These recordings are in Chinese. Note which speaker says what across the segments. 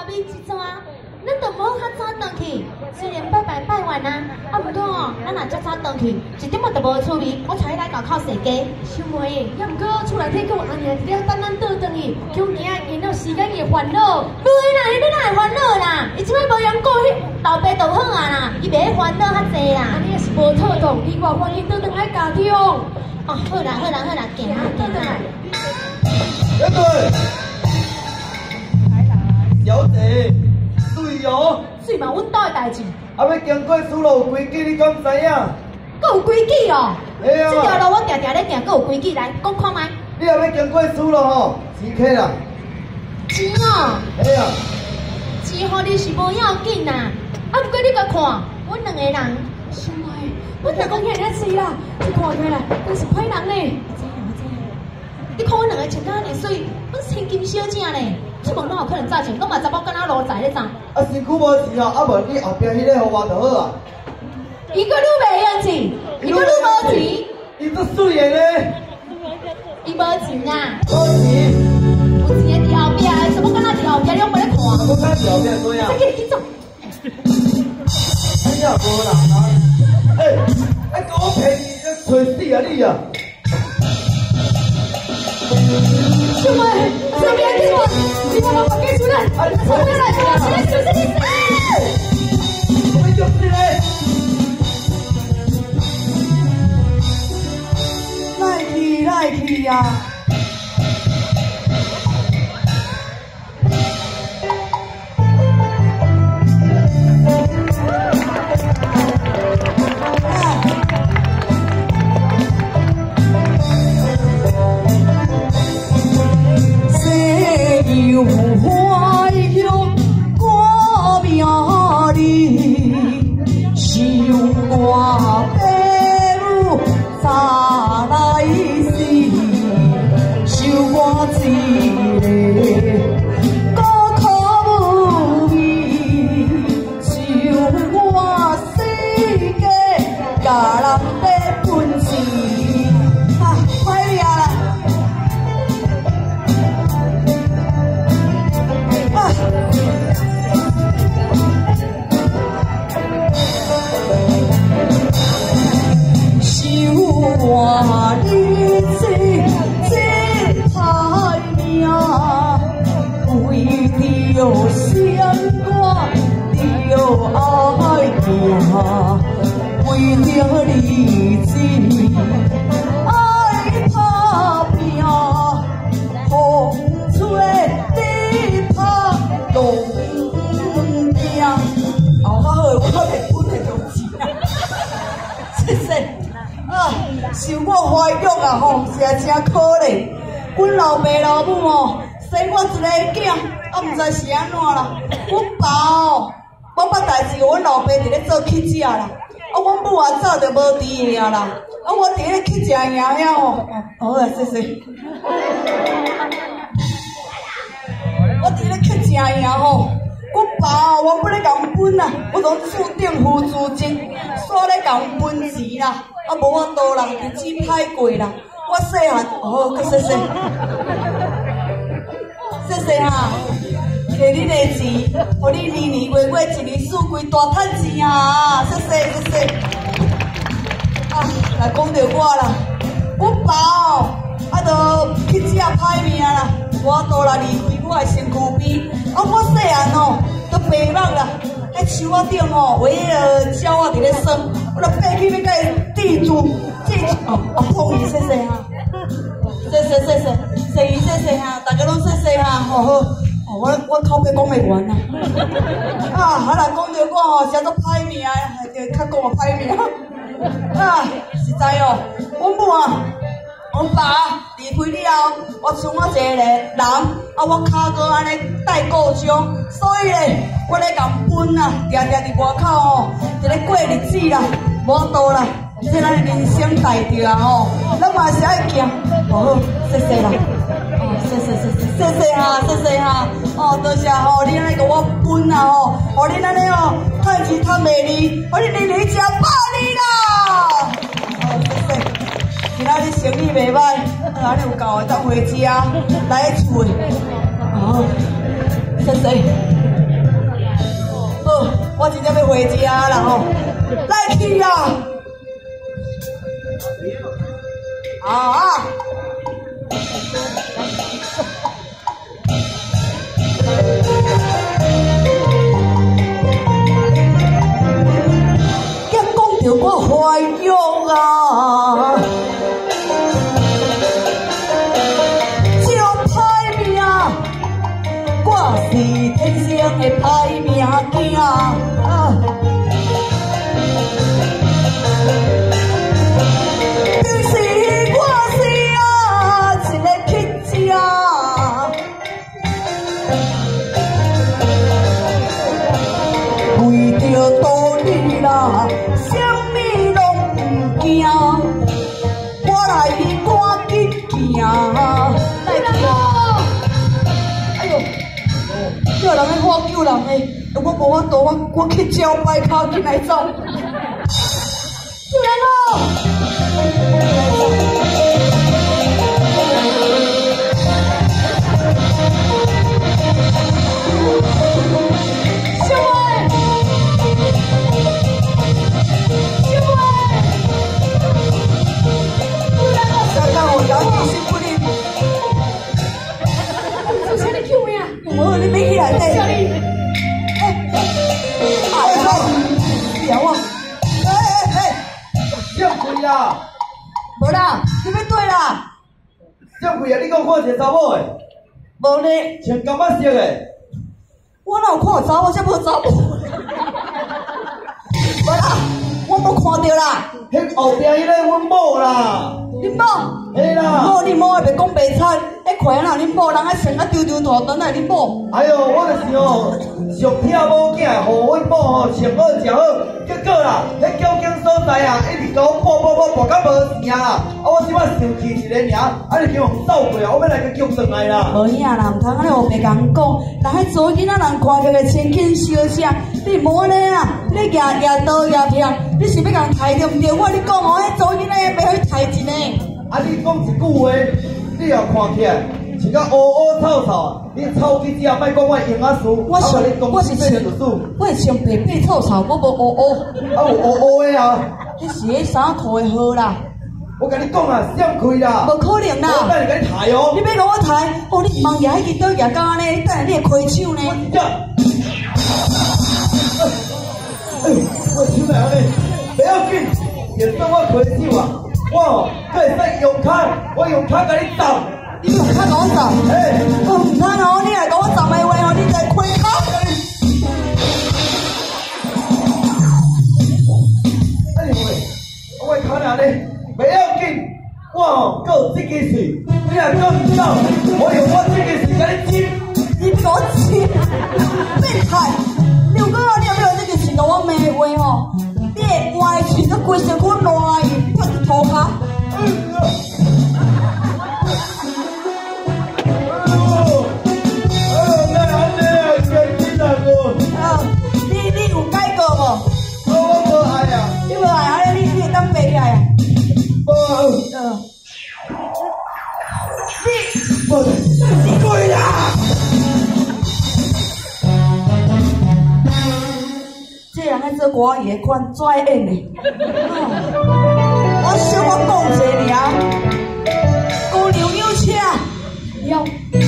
Speaker 1: 米一逝，咱就无较早回去。虽然拜拜拜完啊，不过哦，咱若遮早回去，一点仔都无趣味。我带你来搞靠踅街。
Speaker 2: 小妹，要毋过厝内底还有安尼一了等咱倒转去，叫囝仔因了时间会烦恼。
Speaker 1: 对啦，你哪会烦恼啦？伊即摆无养过迄老爸就好啊啦，伊袂烦恼较济啦。
Speaker 2: 安尼也是无妥当，你我愿意倒转来家中。
Speaker 1: 哦，好啦好啦好啦，行啊行啊。
Speaker 3: 小队，小姐，水哦。
Speaker 2: 水嘛，阮兜的代志。
Speaker 3: 啊，要经过输路有规矩，你敢知影？
Speaker 2: 阁有规矩哦。
Speaker 3: 哎呀，
Speaker 1: 这条路我定定咧行，阁有规矩来讲看卖。
Speaker 3: 你若要经过输路吼，钱客啦。
Speaker 1: 钱哦。
Speaker 3: 哎呀，
Speaker 1: 钱互你是无要紧啦，啊不过你甲看，阮两个人。
Speaker 2: 小妹，我若讲遐尔济啦，你看起来真是歹人呢。
Speaker 1: 你看阮两个穿甲安尼水，阮千金小姐呢，出门哪有可能早穿？拢嘛查某敢若路在咧走。
Speaker 3: 啊身躯无事哦，啊无你后壁迄个互我就好啊。
Speaker 1: 伊个愈袂用钱，伊个愈无钱，
Speaker 3: 伊足水的呢。
Speaker 1: 伊无钱啊。
Speaker 3: 无钱。
Speaker 1: 有钱的伫后壁，查某敢若伫后壁，你拢无咧看。
Speaker 3: 我看后壁怎样？
Speaker 1: 这个去走。
Speaker 3: 哎呀，无人啊！哎，甲我骗你，找死啊你啊！
Speaker 2: 小妹，这边给我，你帮我把给出来，从边来的，现在就是你死！
Speaker 3: 我就是嘞。来去呀！
Speaker 4: 有花香歌名里，想我爸母早来时，想我一个孤苦无味，想我世界甲人在分钱，快点啦！我日子真歹命，为着闪我着爱行，为着日子爱打拼，风吹日晒拢不惊。后较好，我袂本会着钱啊，谢谢。啊，受我怀孕啊吼，是也真可怜。阮老爸老母哦，生我一个囝，啊，毋知是安怎啦。阮爸哦，我捌代志，阮老爸伫咧做乞食啦。啊，阮母啊早就无伫个啦。啊，我伫咧乞食营遐吼，好啊，谢谢。我伫咧乞食营吼。阮爸哦，我不咧共分啦，我从厝顶付租金，煞咧共分钱啦，啊无法度啦，日子歹过啦。我细汉哦，佮谢谢，谢谢哈，摕你的钱，互你年年月月一年四季大趁钱啊，谢谢谢谢。啊，来讲到我啦，阮爸哦，啊都去食歹命啦。我倒来离开我的身躯边，啊，我细汉哦，都白目啦，喺树仔顶哦，有迄个鸟仔伫咧耍，我就爬去要甲伊制住，碰伊谢谢哈，谢谢谢谢，谢伊谢谢哈，大家拢谢谢哈，好好，我口碑讲袂完啦，啊，来讲着我哦，是做歹命，就较讲歹命，啊，实在哦，阮母啊。阮爸离开了后，我剩我一个人，啊，我脚哥安尼带故乡，所以咧，我咧共分啊，定定伫外口哦，伫咧过日子啦，无度啦，这咱人生大条啊吼，咱嘛是爱行，好，谢谢啦，哦，谢谢哈，谢谢哈，哦，多谢吼，你安尼甲我分啊吼，互恁安尼哦，趁钱趁袂离，互恁年年食饱哩啦，哦，谢谢。今仔日生意袂歹，安尼有够会当回家来厝。哦，谢谢。 去啊！啊！一讲着我怀孕啊！就歹命，我是天生的歹命囝啊！其实我是啊一个乞食，为着道理啦，啥物拢不惊，我来赶紧行。来啦！哎呦，叫人的我救人的，我无法度，我去招摆脚进来走。救人哦！小伟，小伟，救人哦！刚刚我摇起心不灵，
Speaker 2: 做啥你救命啊？
Speaker 4: 我你别起来对。
Speaker 2: 小丽，
Speaker 4: 哎呀，摇啊！
Speaker 3: 什么啦？
Speaker 4: 无啦，你要对啦，
Speaker 3: 什么啊？你讲看一个查某的，
Speaker 4: 无呢，
Speaker 3: 穿干嘛色的？
Speaker 4: 我哪有看到查某，才无查某。无啦，我无看到啦。
Speaker 3: 迄后壁迄个阮某啦，
Speaker 4: 恁某，
Speaker 3: 嘿啦。
Speaker 4: 某恁某也袂讲白惨，迄看人恁某人还穿啊丢丢大短来恁某。
Speaker 3: 哎呦，我就是吼，上疼某囝，互阮某吼穿好食好，结果啦，迄交警所在啊，一直甲我报到无钱啊！我即摆生气一个尔，你叫人走过来，我要来甲叫转来啦。
Speaker 4: 无影啦，毋通安尼胡白甲人讲，人迄做囡仔人看着个千金小姐，你莫安尼啊！你举刀举票，你是要甲人抬对毋对？我你讲哦，迄做囡仔袂晓抬钱呢。
Speaker 3: 啊，你讲一句话，你也看起来像甲乌乌臭臭，你臭去只莫讲我用啊事，
Speaker 4: 我是穿白白臭臭，我无乌乌。
Speaker 3: 啊有乌乌的啊！
Speaker 4: 迄是迄衫裤的好啦，
Speaker 3: 我甲你讲啊，闪开啦！
Speaker 4: 无可能
Speaker 3: 我
Speaker 4: 啦！
Speaker 3: 等你甲你抬哦。
Speaker 4: 你要甲我抬，哦，你茫举迄支刀举到安尼，等下你会开手呢。
Speaker 3: 我手来安尼，不要紧，就算我开手啊，我吼可会使用脚，我用脚甲你打。
Speaker 4: 你用脚甲我砸？
Speaker 3: 嘿，
Speaker 4: 哦，毋通哦，你来甲我砸的话哦，你再开脚。
Speaker 3: 哎呦喂，我脚哪呢？不要紧，我吼还有这个水，你若讲唔走，我用我这个水甲你亲。
Speaker 4: 你所钱变态！如果你有没有这个钱甲我骂话吼，你会歪钱都规身躯烂去，我一涂骹。你有改过无？
Speaker 3: 我无爱啊！
Speaker 4: 你无爱啊？你会当爬起来啊？
Speaker 3: 无，你鬼啦！
Speaker 4: 这人在做歌也款拽演的。我小我讲一个尔，姑娘有车了。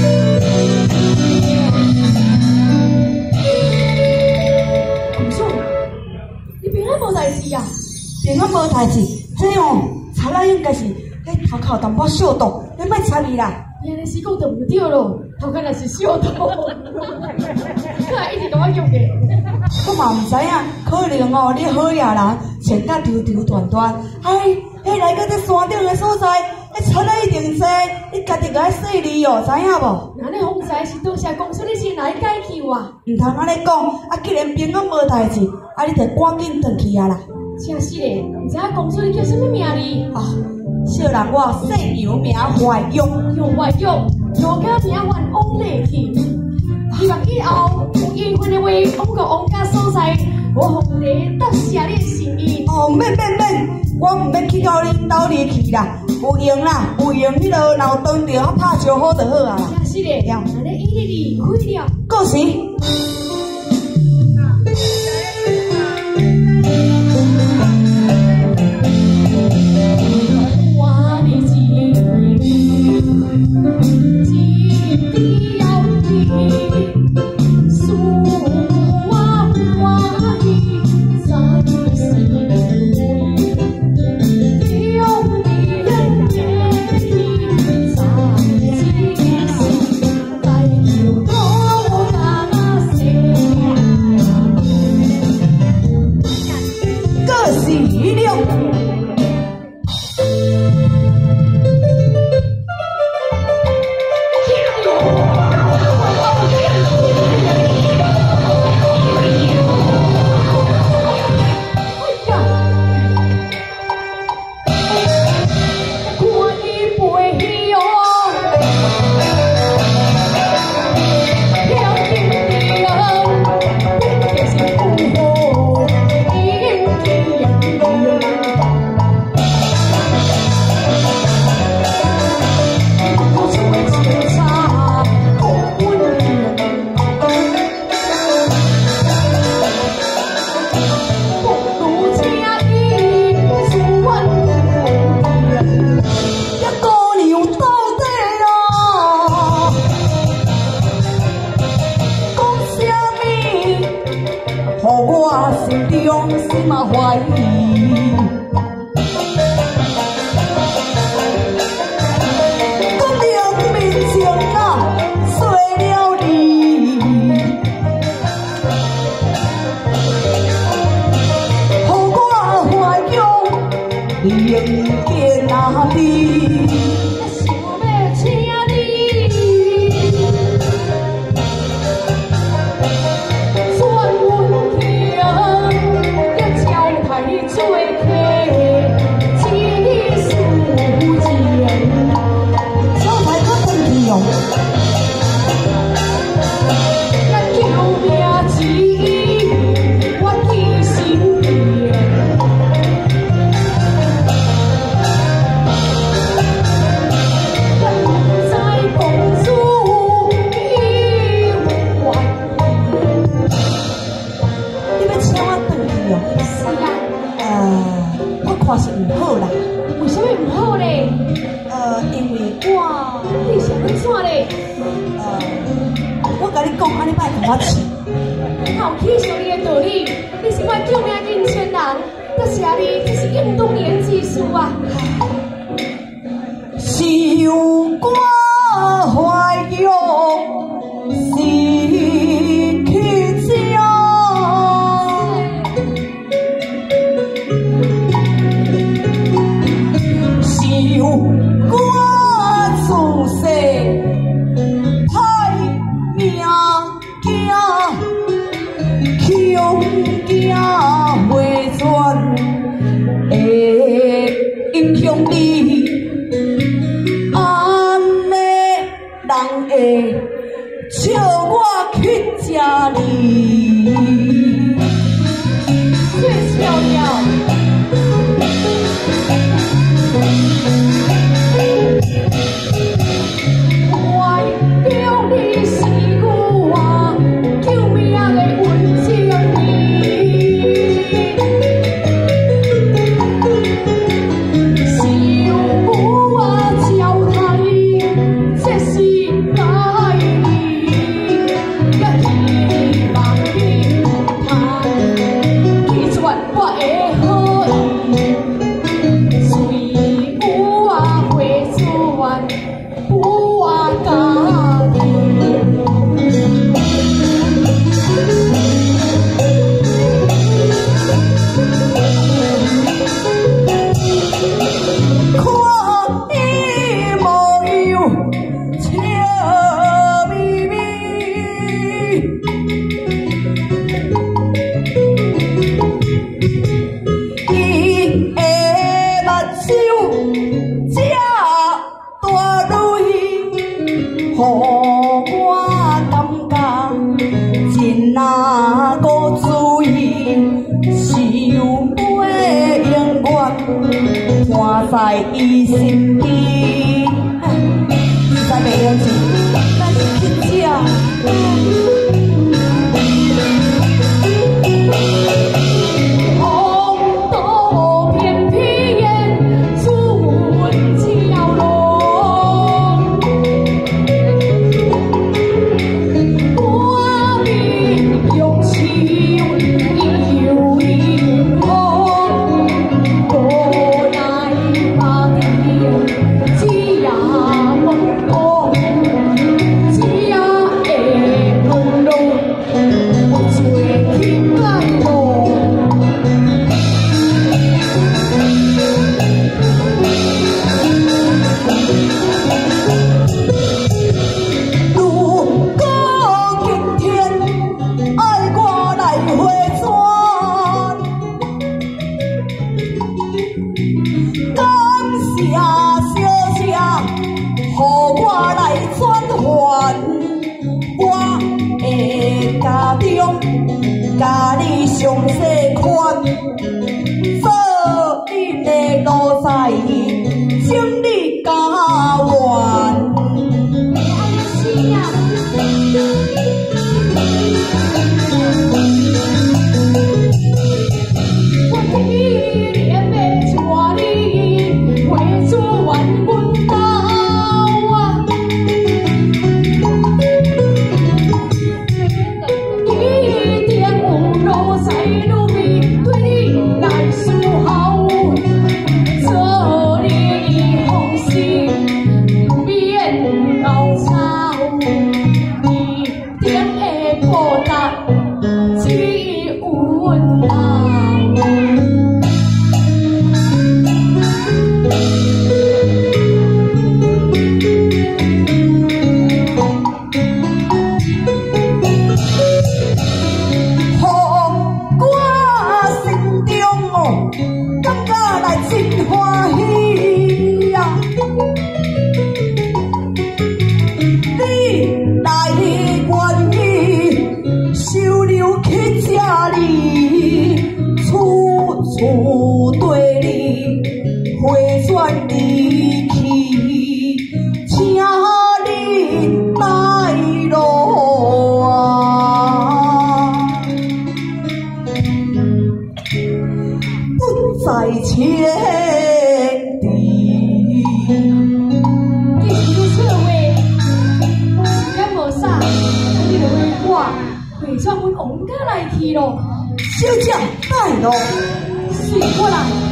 Speaker 2: 唔错，你平安无代志啊？
Speaker 4: 平安无代志，这哦，查仔应该是迄头壳有淡薄小毒，你莫插伊啦。
Speaker 2: 你安尼是讲就唔对咯，头壳若是小偷，佢还一直甲我用嘅。
Speaker 4: 我嘛唔知影，可能哦，你好野人穿甲丢丢短短，迄来到这山顶的所在，迄查仔一定济，你家己甲伊细腻哦，知影无？
Speaker 2: 那你风知是多谢公司，你先来解救啊！
Speaker 4: 唔通安尼讲，啊，既然平安无代志，啊，你得赶紧回去啊啦。
Speaker 2: 真是嘞，唔知影公司你叫什么名哩？
Speaker 4: 啊，小人我姓杨名怀玉，
Speaker 2: 用外用，用个名唤王丽婷。希望以后有缘分的话，我个王家所在，我红你答谢你心意。
Speaker 4: 哦，免，我唔免去到恁兜里去啦，有用啦，有用迄落闹断着啊拍招呼就好啊啦。
Speaker 2: 真是嘞，那你一日离开了。
Speaker 4: 过时。 我心中心嘛怀疑。我两面情啊，碎了你，予我怀中另见哪里？
Speaker 2: 想要请你。 做客，只事情，
Speaker 4: 招牌较登去哦。
Speaker 2: 咱救命钱，我记心田。咱不知公主已完颜。
Speaker 4: 你要请我登去哦？
Speaker 2: 是啊。
Speaker 4: 我看是唔好啦。
Speaker 2: 为什么唔好咧？
Speaker 4: 因为我，
Speaker 2: 你是安怎咧？
Speaker 4: 我甲你讲，安尼歹甲我饲。
Speaker 2: 好气受你的道理，你是我救命人选人，但是啊，你这是应当年之事啊。
Speaker 4: 是我怀孕是去家。 我自细歹命囝，穷囝回转会影响你，安尼人会笑我去吃你，
Speaker 2: 最笑了。
Speaker 4: 在伊身边，在袂用钱，咱是去吃。
Speaker 2: 红豆片片煮蛟龙，我命用手有红。 家己上细款，做你的奴才，请你加完。是啊。我今年要带你回转阮家。 在就会我陪上阮王家来去咯。
Speaker 4: 小姐带路，
Speaker 2: 随我来。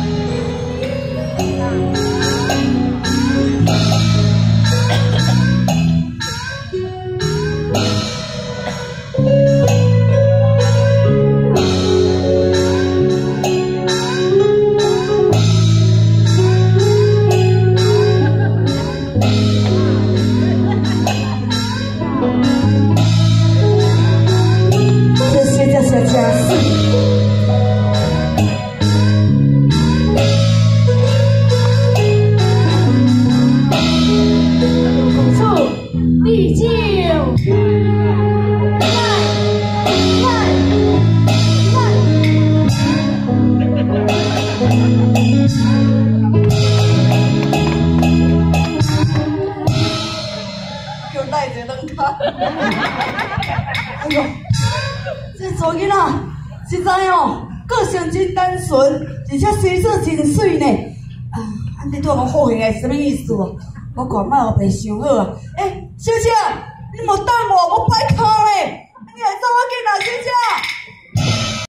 Speaker 4: 哎呦，这查囡仔实在哦，个性真单纯，而且身色真水呢。啊，安尼对我好行的是什么意思哦？我看莫后白想好啊。小姐，你莫等我，我摆